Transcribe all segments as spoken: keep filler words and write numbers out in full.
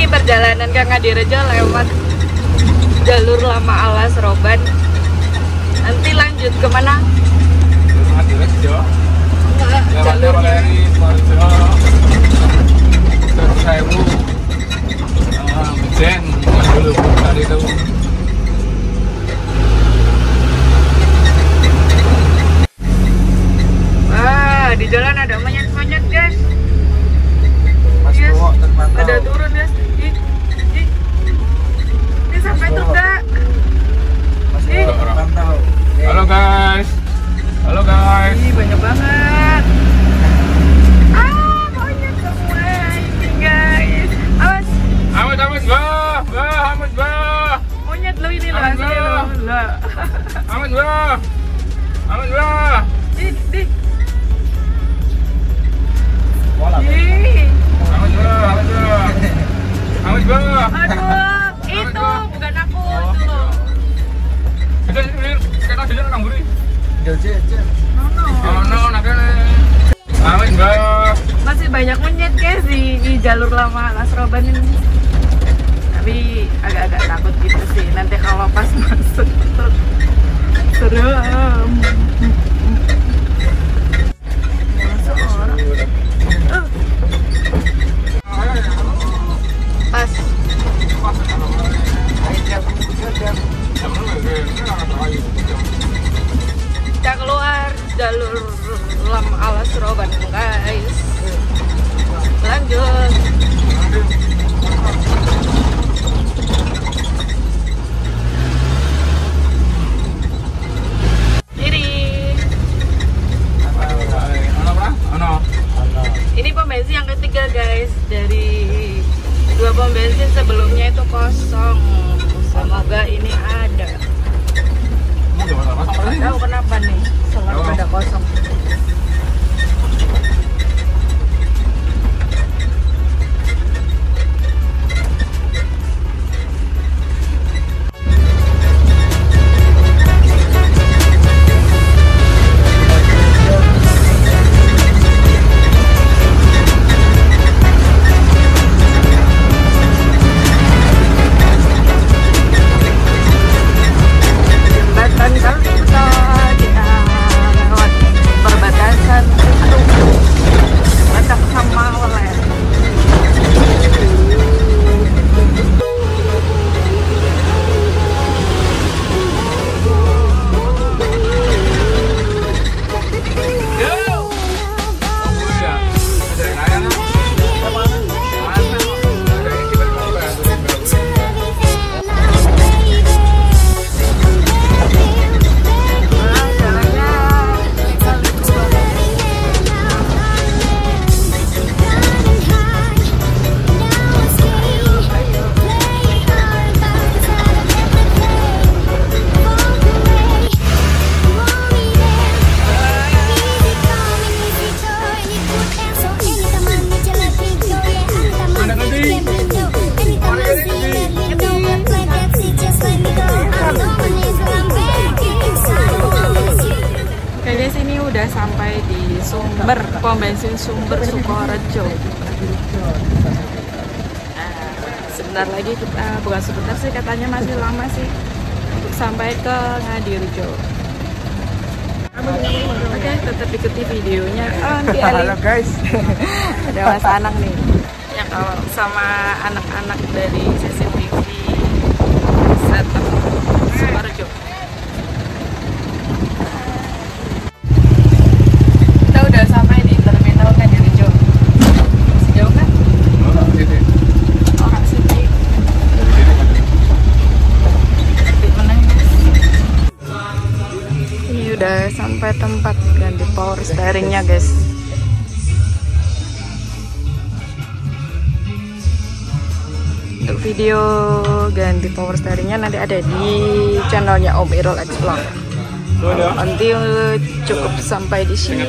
perjalanan ke Ngadirejo lewat jalur Lama Alas Roban. Nanti lanjut kemana? Ngadirejo. Enggak, jalurnya. Dari Sukoharjo, terus Sewu, Mejen, dulu tadi itu. Wah, di jalan ada monyet-monyet guys. Mas Yes. Bowo terpantau. Ada turun guys. Ih, ih. Ini sampai tuh enggak? Mas Ih. Bowo terpantau. Halo guys. Halo guys. Ih, banyak banget. Ah, monyet semua ini guys. Awas, Amat amat bah, bah, amat bah, monyet lo ini lo Awas, asli lo. Bro. Lah. amat bah, amat bah. Ih, di. Bola. Ih. Amat bah, amat bah, amat bah. Aduh, itu bukan aku itu loh. Kita ini kita di sana buri. No, no. Oh no, nak kene. Amat bah. Masih banyak monyet guys di, di jalur Lama Alas Roban ini. Tapi agak-agak takut gitu sih. Nanti kalau pas masuk tuh serem. Masuk orang. Uh. Pas. Kita keluar jalur Lama Alas Roban guys. Lanjut. Kiri. Ini pom bensin yang ketiga guys. Dari dua pom bensin sebelumnya itu kosong. Semoga ini ada. Nggak tahu kenapa nih selalu ada kosong. Jembatan Kalikuta, kita lewat perbatasan. Aduh, batak sama oleh. Nah, jalannya Oke guys, ini udah sampai di Sumber, pom bensin Sumber Sukoharjo. Nah, sebentar lagi kita, bukan sebentar sih katanya masih lama sih untuk sampai ke Ngadirejo. Oke, tetap ikuti videonya. Oh, nanti Halo Ali. guys. Ada Mas Anang nih yang kalau sama anak-anak dari C C T V Setup Sukoharjo. Kita udah sampai di terminal Ngadirejo. Masih jauh kan? Oh, Kak Siti. Di mana ini? Ini udah sampai tempat ganti power steeringnya guys. Untuk video ganti power steeringnya nanti ada di channelnya Om Irul Explore. Nanti cukup sampai di sini.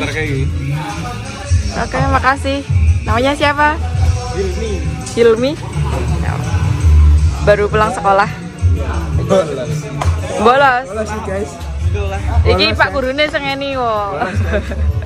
Oke, makasih. Namanya siapa? Hilmi. Hilmi. Ya. Baru pulang sekolah. Bolos. Bolos. Bolos sih guys. Iki Pak Gurune sengeni kok.